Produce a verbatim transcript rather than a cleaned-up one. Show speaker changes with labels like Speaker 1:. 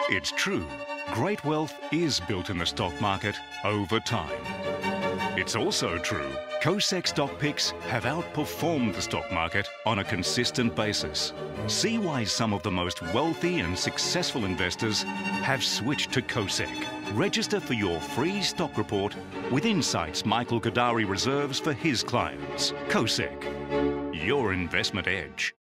Speaker 1: It's true, great wealth is built in the stock market over time. It's also true, KOSEC stock picks have outperformed the stock market on a consistent basis. See why some of the most wealthy and successful investors have switched to KOSEC. Register for your free stock report with insights Michael Kodari reserves for his clients. KOSEC, your investment edge.